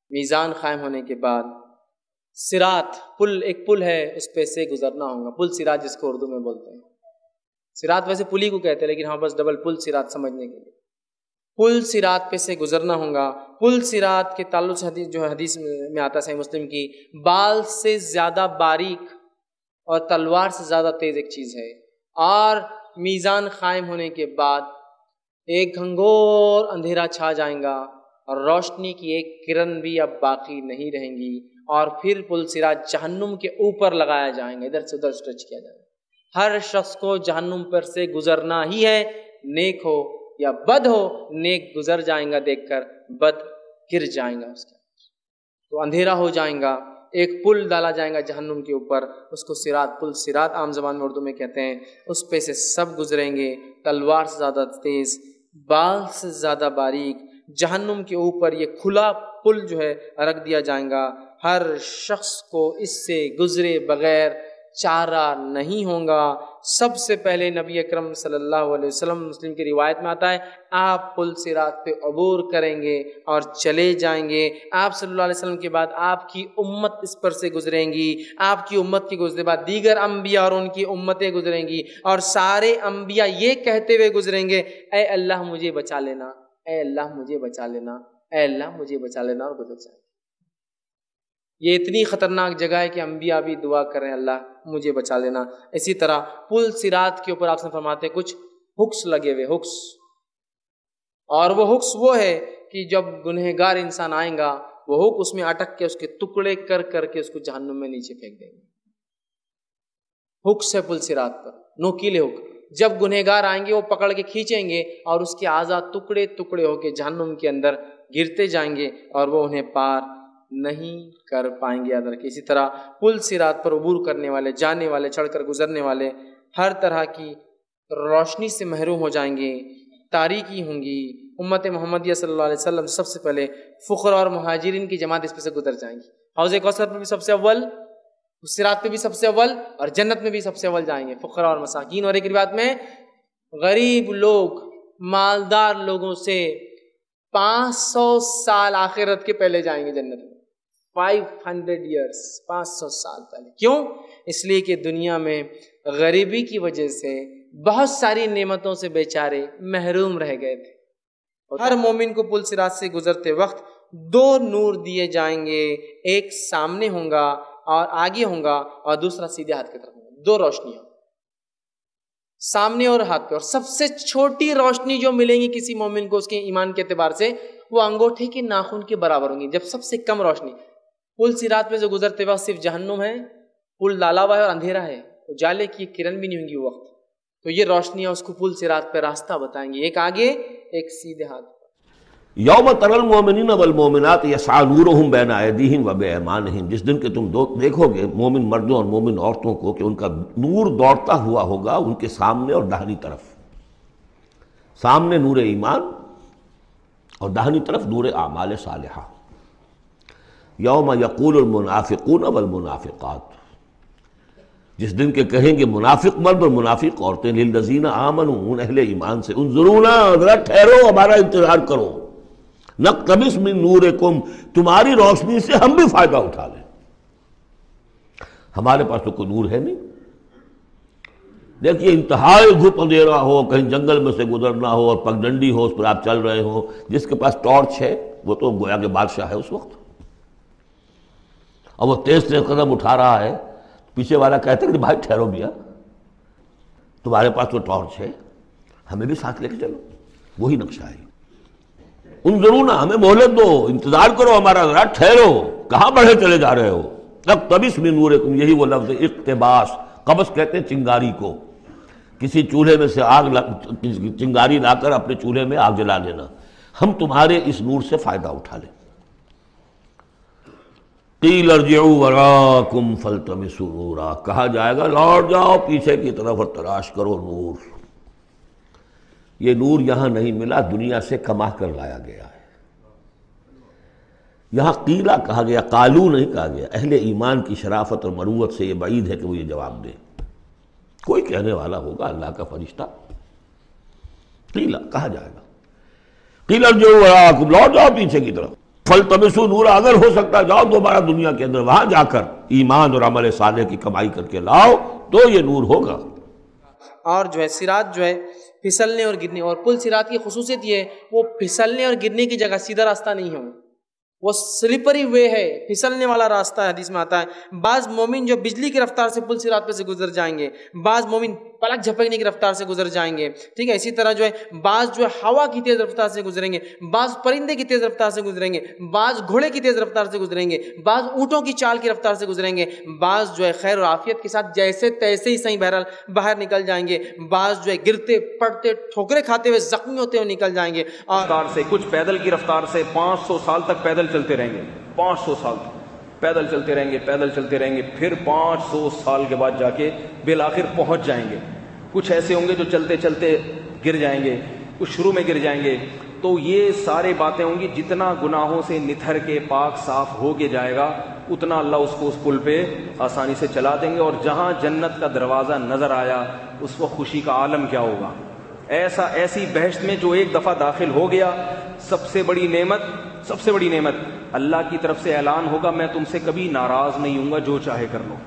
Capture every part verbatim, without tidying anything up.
میزان قائم ہونے کے بعد صراط، پل، ایک پل ہے، اس پہ سے گزرنا ہوگا، پل صراط جس کو اردو میں بولتے ہیں۔ صراط ویسے پلی کو کہتے ہیں لیکن ہاں بس ڈبل پل صراط سمجھنے کے لیے، پل صراط پہ سے گزرنا ہوگا۔ پل صراط کے تعلق سے حدیث جو حدیث میں آتا ہے صحیح مسلم کی، بال سے زیادہ باریک اور تلوار سے زیادہ تیز ایک چیز ہے، اور میزان قائم ہونے کے بعد ایک گھنگھور اندھیرا چھا جائیں گا اور روشنی کی ایک کرن بھی اب باقی نہیں رہیں گی، اور پھر پل صراط جہنم کے اوپر لگایا جائیں گا، ادھر سے ادھر اسٹریچ کیا جائے گا۔ ہر شخص کو جہنم پر سے گزرنا ہی ہے، نیک ہو یا بد ہو، نیک گزر جائیں گا دیکھ کر، بد گر جائیں گا اس کے تو اندھیرا ہو جائیں گا۔ ایک پل ڈالا جائے گا جہنم کے اوپر، اس کو صراط، پل صراط عام زبان میں اردو میں کہتے ہیں، اس پہ سے سب گزریں گے، تلوار سے زیادہ تیز، بال سے زیادہ باریک، جہنم کے اوپر یہ کھلا پل جو ہے رکھ دیا جائے گا۔ ہر شخص کو اس سے گزرے بغیر چارہ نہیں ہوگا۔ سب سے پہلے نبی اکرم صلی اللہ علیہ وسلم، مسلم کی روایت میں آتا ہے، آپ پل صراط پہ عبور کریں گے اور چلے جائیں گے۔ آپ صلی اللہ علیہ وسلم کے بعد آپ کی امت اس پر سے گزریں گی، آپ کی امت کے گزرے بعد دیگر انبیاء اور ان کی امتیں گزریں گی، اور سارے انبیاء یہ کہتے ہوئے گزریں گے، اے اللہ مجھے بچا لینا، اے اللہ مجھے بچا لینا، اے اللہ مجھے بچا لینا، اور گزر جائیں گے۔ یہ اتنی خطرناک جگہ ہے کہ انبیاء بھی دعا کریں اللہ مجھے بچا لینا۔ اسی طرح پل صراط کے اوپر آپ سے فرماتے ہیں کچھ ہکس لگے ہوئے، ہکس، اور وہ ہکس وہ ہے کہ جب گنہگار انسان آئیں گا وہ ہک اس میں اٹک کے اس کے ٹکڑے کر کر کے اس کو جہنم میں نیچے پھینک دیں گے۔ ہکس ہے پل صراط پر، نوکیلے ہک، جب گنہگار آئیں گے وہ پکڑ کے کھینچیں گے اور اس کے اعضاء ٹکڑے ٹکڑے ہو کے جہنم کے اندر گرتے جائیں گے اور وہ انہیں پار نہیں کر پائیں گے۔ یاد رکھیں، اسی طرح پل صراط پر عبور کرنے والے، جانے والے، چڑھ کر گزرنے والے ہر طرح کی روشنی سے محروم ہو جائیں گے، تاریکی ہوں گی۔ امت محمدیہ صلی اللہ علیہ وسلم سب سے پہلے فقراء اور مہاجرین کی جماعت اس پہ سے گزر جائیں گی۔ حوض کوثر پہ بھی سب سے اول، صراط پہ بھی سب سے اول، اور جنت میں بھی سب سے اول جائیں گے فقراء اور مساکین۔ اور ایک روایت میں غریب لوگ مالدار لوگوں سے پانچ سو سال آخرت کے پہلے جائیں گے جنت میں، فائیو ہنڈریڈ ایئرس، پانچ سو سال پہلے۔ کیوں؟ اس لیے کہ دنیا میں غریبی کی وجہ سے بہت ساری نعمتوں سے بیچارے محروم رہ گئے تھے۔ ہر مومن کو پل صراط سے گزرتے وقت دو نور دیے جائیں گے، ایک سامنے ہوں گا اور آگے ہوں گا، اور دوسرا سیدھے ہاتھ کی طرف ہوں گا۔ دو روشنیاں سامنے اور ہاتھ پہ، اور سب سے چھوٹی روشنی جو ملیں گی کسی مومن کو اس کے ایمان کے اعتبار سے وہ انگوٹھے کے ناخن کے برابر ہوں گی۔ جب سب سے کم روشنی پل صراط پہ جو گزرتے وقت صرف جہنم ہے، پل ڈالا ہوا ہے اور اندھیرا ہے، اجالے کی کرن بھی نہیں ہوں گی وہ وقت، تو یہ روشنیاں اس کو پل صراط پہ راستہ بتائیں گی، ایک آگے ایک سیدھے ہاتھ۔ یوم تری المؤمنین والمؤمنات یسعی نورہم بین ایدیہم و بایمانہم، جس دن کہ تم دیکھو گے مومن مردوں اور مومن عورتوں کو کہ ان کا نور دوڑتا ہوا ہوگا ان کے سامنے اور داہنی طرف، سامنے نور ایمان اور داہنی طرف نور اعمال صالحہ۔ یوم یقول المنافقون والمنافقات، جس دن کے کہیں گے منافق مرد اور منافق عورتیں، للذین آمنوا، ان اہل ایمان سے، انظرونا، ذرا ٹھہرو، ہمارا انتظار کرو، نقتبس من نورکم، تمہاری روشنی سے ہم بھی فائدہ اٹھا لیں۔ ہمارے پاس تو کوئی نور ہے نہیں۔ دیکھیے انتہائی دھوپ اندھیرا ہو، کہیں جنگل میں سے گزرنا ہو اور پگڈنڈی ہو، اس پر آپ چل رہے ہو، جس کے پاس ٹارچ ہے وہ تو گویا کہ بادشاہ ہے اس وقت، اور وہ تیز تیز قدم اٹھا رہا ہے، پیچھے والا کہتا ہے کہ بھائی ٹھہرو بھیا، تمہارے پاس تو ٹارچ ہے، ہمیں بھی ساتھ لے کے چلو۔ وہی نقشہ ہے، انظرونا، ہمیں مہلت دو، انتظار کرو ہمارا، ذرا ٹھہرو، کہاں بڑھے چلے جا رہے ہو۔ اقتبس من نورکم، یہی وہ لفظ اقتباس، قبس کہتے ہیں چنگاری کو، کسی چولہے میں سے آگ چنگاری لا کر اپنے چولہے میں آگ جلا لینا، ہم تمہارے اس نور سے فائدہ اٹھا لیں۔ قیل ارجعوا وراءکم فالتمسوا نورا، کہا جائے گا لوٹ جاؤ پیچھے کی طرف اور تلاش کرو نور۔ یہ نور یہاں نہیں ملا، دنیا سے کما کر لایا گیا ہے۔ یہاں قیلہ کہا گیا، قالو نہیں کہا گیا۔ اہل ایمان کی شرافت اور مروت سے یہ بعید ہے کہ وہ یہ جواب دے، کوئی کہنے والا ہوگا اللہ کا فرشتہ، قیلہ کہا جائے گا، قیل ارجعوا وراءکم، لوٹ جاؤ پیچھے کی طرف، فَالْتَمِسُوا نورا، اگر ہو سکتا جاؤ دوبارہ دنیا کے اندر، وہاں جا کر ایمان اور عمل صالح کی کمائی کر کے لاؤ تو یہ نور ہوگا۔ اور جو ہے صراط جو ہے پھسلنے اور گرنے، اور پل صراط کی خصوصیت یہ ہے وہ پھسلنے اور گرنے کی جگہ سیدھا راستہ نہیں ہے، وہ سلپری وے ہے، پھسلنے والا راستہ ہے، حدیث میں آتا ہے۔ بعض مومن جو بجلی کی رفتار سے پل صراط پہ سے گزر جائیں گے، بعض مومن پلک جھپکنے کی رفتار سے گزر جائیں گے، ٹھیک ہے۔ اسی طرح جو ہے بعض جو ہے ہوا کی تیز رفتار سے گزریں گے، بعض پرندے کی تیز رفتار سے گزریں گے، بعض گھوڑے کی تیز رفتار سے گزریں گے، بعض اونٹوں کی چال کی رفتار سے گزریں گے، بعض جو ہے خیر اور عافیت کے ساتھ جیسے تیسے ہی صحیح بہرحال باہر نکل جائیں گے، بعض جو ہے گرتے پڑتے ٹھوکریں کھاتے ہوئے زخمی ہوتے ہوئے نکل جائیں گے۔ اور رفتار سے، کچھ پیدل کی رفتار سے پانچ سو سال تک پیدل چلتے رہیں گے، پانچ سو سال تک پیدل چلتے رہیں گے، پیدل چلتے رہیں گے، پھر پانچ سو سال کے بعد جا کے بالآخر پہنچ جائیں گے۔ کچھ ایسے ہوں گے جو چلتے چلتے گر جائیں گے، کچھ شروع میں گر جائیں گے۔ تو یہ سارے باتیں ہوں گی، جتنا گناہوں سے نتھر کے پاک صاف ہو کے جائے گا اتنا اللہ اس کو اس پل پہ آسانی سے چلا دیں گے، اور جہاں جنت کا دروازہ نظر آیا اس وقت خوشی کا عالم کیا ہوگا۔ ایسا ایسی بہشت میں جو ایک دفعہ داخل ہو گیا، سب سے بڑی نعمت سب سے بڑی نعمت اللہ کی طرف سے اعلان ہوگا، میں تم سے کبھی ناراض نہیں ہوں گا، جو چاہے کر لو۔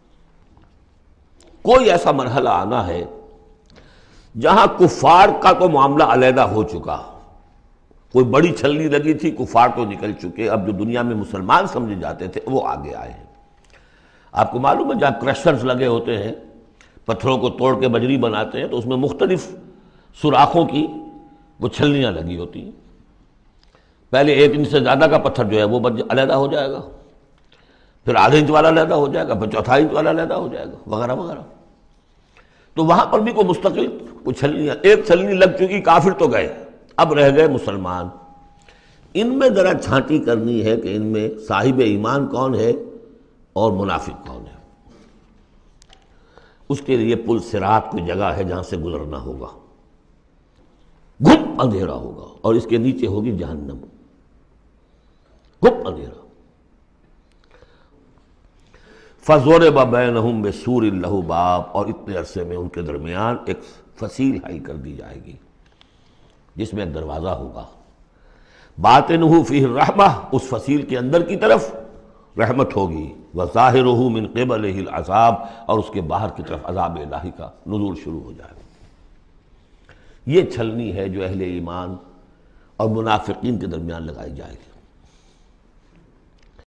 کوئی ایسا مرحلہ آنا ہے جہاں کفار کا تو معاملہ علیحدہ ہو چکا، کوئی بڑی چھلنی لگی تھی، کفار تو نکل چکے، اب جو دنیا میں مسلمان سمجھے جاتے تھے وہ آگے آئے ہیں۔ آپ کو معلوم ہے جہاں کرشرز لگے ہوتے ہیں، پتھروں کو توڑ کے بجری بناتے ہیں، تو اس میں مختلف سوراخوں کی وہ چھلنیاں لگی ہوتی ہیں۔ پہلے ایک انچ سے زیادہ کا پتھر جو ہے وہ علیحدہ ہو جائے گا، پھر آدھے انچ والا علیحدہ ہو جائے گا، پھر چوتھا انچ والا علیحدہ ہو جائے گا، وغیرہ وغیرہ۔ تو وہاں پر بھی کوئی مستقل کوئی چھلنیاں، ایک چھلنی لگ چکی، کافر تو گئے، اب رہ گئے مسلمان۔ ان میں ذرا چھانٹی کرنی ہے کہ ان میں صاحب ایمان کون ہے اور منافق کون ہے۔ اس کے لیے پل صراط کوئی جگہ ہے جہاں سے گزرنا ہوگا، گھپ اندھیرا ہوگا، اور اس کے نیچے ہوگی جہنم، گھپ اندھیرا۔ فَضُرِبَ بَيْنَهُمْ بِسُورٍ لَهُ بَابٌ، اور اتنے عرصے میں ان کے درمیان ایک فصیل حائل کر دی جائے گی جس میں ایک دروازہ ہوگا، باطنُهُ فِيهِ الرَّحْمَةُ، اس فصیل کے اندر کی طرف رحمت ہوگی، وَظَاهِرُهُ مِنْ قِبَلِهِ الْعَذَابُ، اور اس کے باہر کی طرف عذاب الہی کا نزول شروع ہو جائے گا۔ یہ چھلنی ہے جو اہل ایمان اور منافقین کے درمیان لگائی جائے گی۔